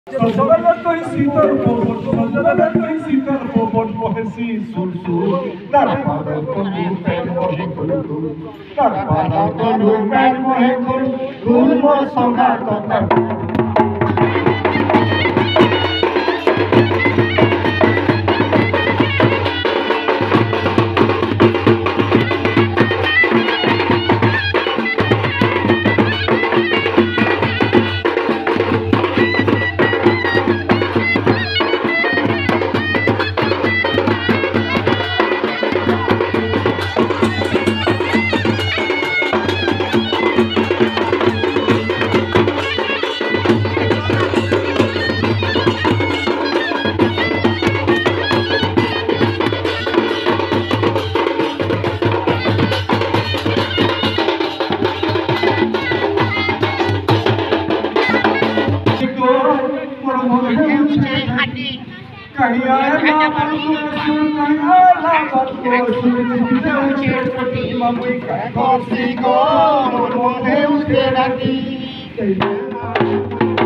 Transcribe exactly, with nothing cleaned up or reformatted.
Sazalala to isitar popon, sazalala to isitar popon, pohesi sulsu. Narpada to lupen mohe kulu, narpada to lupen mohe kulu, gulmo songa to nar. कहीं आया बाबू कहीं आया बाबू mummy का कौसी को मोने उसे डाली